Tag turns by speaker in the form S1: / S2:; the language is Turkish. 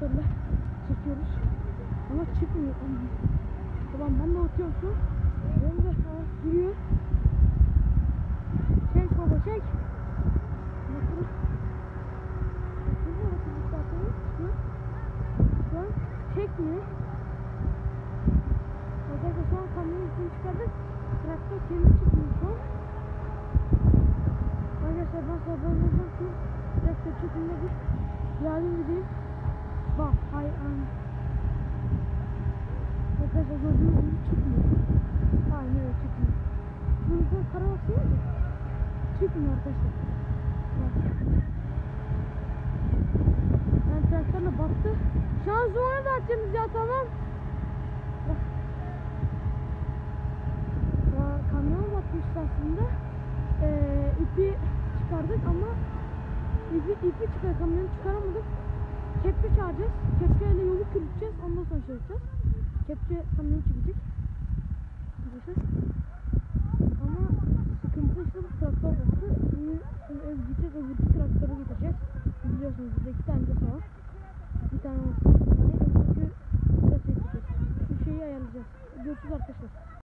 S1: traktörle çekiyoruz. Ama çıkmıyor. Tamam ben de atıyorum şu. Benim de giriyor. Çek baba çek. Bakalım. Şu an çekmiyor. Arkadaşlar şu an kamyonun üstünü çıkardık. Traktör kendi çıkmıyor şu an. Arkadaşlar ben sabahlayacağım ki traktör çekimdedir. Yarın gideyim. Bak hay an. Arkadaşlar gördüğünüz gibi çıkmıyor. Aynen öyle çıkmıyor. Şurada kara baksana. Çıkmıyor arkadaşlar. Bak. Ben traktörle baktı. Şanzımanı da açacağız ya tamam. Bak. Ya, kamyon batmıştı aslında. İpi çıkardık ama ipi çıkar kamyonu çıkaramadık. Kepçe çağıracağız. Kepçeyle yolu kürteceğiz. Ondan sonra şey yapacağız. Kepçe kamyonu çekecek. Ama sıkıntı işte bu traktör baktı. Şimdi gideceğiz öbür traktörü getireceğiz. Biliyorsunuz burada 2 tane de var. Bir tane olsun. Öbürkü biraz çekeceğiz. Şu şeyi ayarlayacağız. Görüşürüz arkadaşlar.